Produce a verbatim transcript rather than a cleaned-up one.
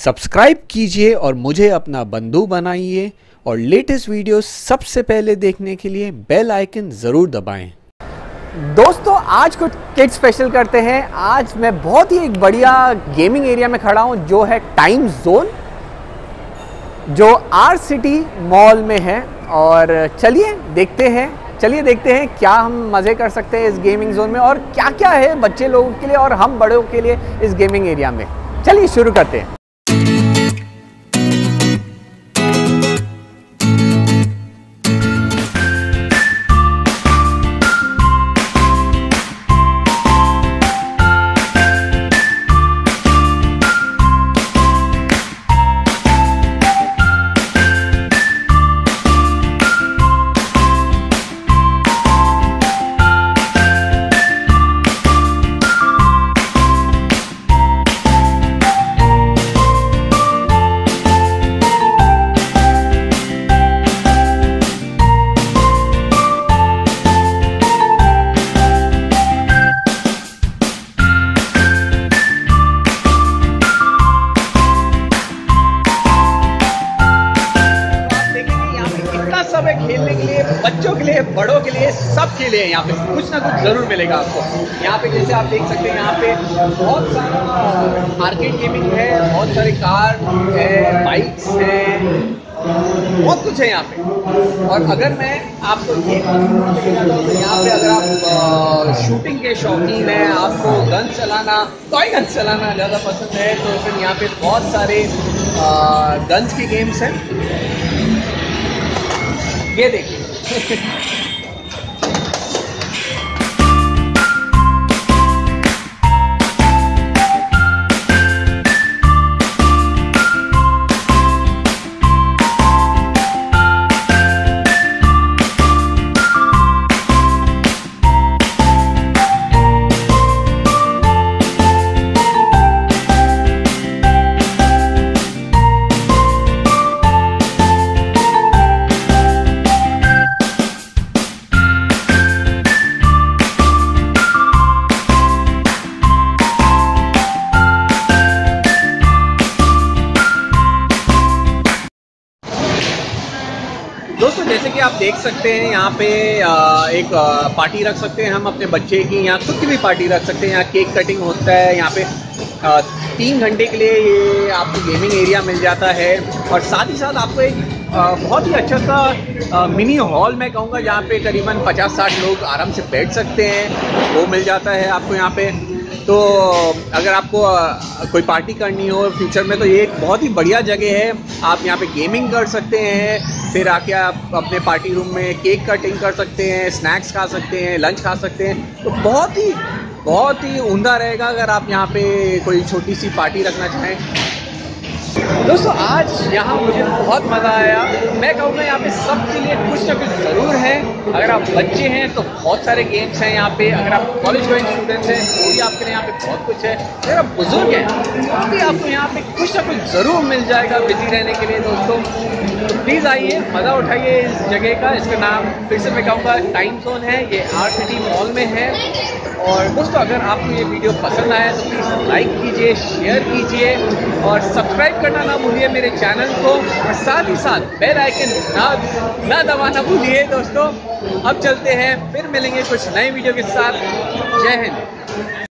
Subscribe कीजिए और मुझे अपना बंधु बनाइए और लेटेस्ट वीडियो सबसे पहले देखने के लिए बेल आइकन ज़रूर दबाएं। दोस्तों आज कुछ किड स्पेशल करते हैं। आज मैं बहुत ही एक बढ़िया गेमिंग एरिया में खड़ा हूं जो है टाइम जोन, जो आर सिटी मॉल में है। और चलिए देखते हैं चलिए देखते हैं क्या हम मज़े कर सकते हैं इस गेमिंग जोन में और क्या क्या है बच्चे लोगों के लिए और हम बड़ों के लिए इस गेमिंग एरिया में। चलिए शुरू करते हैं। सब है खेलने के लिए, बच्चों के लिए, बड़ों के लिए, सब के लिए यहाँ पे कुछ ना कुछ जरूर मिलेगा आपको। यहाँ पे जैसे आप देख सकते हैं यहाँ पे बहुत सारा आर्केड गेमिंग है, बहुत सारे कार है, बाइक्स हैं, बहुत कुछ है यहाँ पे। और अगर मैं आपको ये यहाँ पे अगर आप शूटिंग के शौकीन हैं, आपको गन चलाना, टॉय गन चलाना ज़्यादा पसंद है तो फिर यहाँ पे बहुत सारे गन्स के गेम्स हैं। ये देखिए दोस्तों, जैसे कि आप देख सकते हैं यहाँ पे एक पार्टी रख सकते हैं हम अपने बच्चे की, यहाँ खुद की भी पार्टी रख सकते हैं। यहाँ केक कटिंग होता है, यहाँ पे तीन घंटे के लिए ये आपको गेमिंग एरिया मिल जाता है। और साथ ही साथ आपको एक बहुत ही अच्छा सा मिनी हॉल मैं कहूँगा जहाँ पे करीबन पचास साठ लोग आराम से बैठ सकते हैं, वो मिल जाता है आपको यहाँ पे। तो अगर आपको कोई पार्टी करनी हो फ्यूचर में तो ये एक बहुत ही बढ़िया जगह है। आप यहाँ पे गेमिंग कर सकते हैं, फिर आके आप अपने पार्टी रूम में केक कटिंग कर सकते हैं, स्नैक्स खा सकते हैं, लंच खा सकते हैं। तो बहुत ही बहुत ही उम्दा रहेगा अगर आप यहाँ पे कोई छोटी सी पार्टी रखना चाहें। दोस्तों, आज यहाँ मुझे बहुत मज़ा आया। मैं कहूँगा यहाँ पे सबके लिए कुछ ना कुछ ज़रूर है। अगर आप बच्चे हैं तो बहुत सारे गेम्स हैं यहाँ पे, अगर आप कॉलेज गोइंग स्टूडेंट्स हैं तो भी आपके लिए यहाँ पे बहुत कुछ है, अगर आप बुजुर्ग हैं तो भी आपको यहाँ पे कुछ ना कुछ ज़रूर मिल जाएगा बिजी रहने के लिए। दोस्तों, तो प्लीज़ आइए, मज़ा उठाइए इस जगह का। इसका नाम फिर से मैं कहूँगा टाइम जोन है, ये आर सिटी मॉल में है। और दोस्तों, अगर आपको ये वीडियो पसंद आया तो प्लीज़ लाइक कीजिए, शेयर कीजिए और सब्सक्राइब करना ना भूलिए मेरे चैनल को। और साथ ही साथ बेल आइकन ना ना दबाना भूलिए। दोस्तों, अब चलते हैं, फिर मिलेंगे कुछ नए वीडियो के साथ। जय हिंद।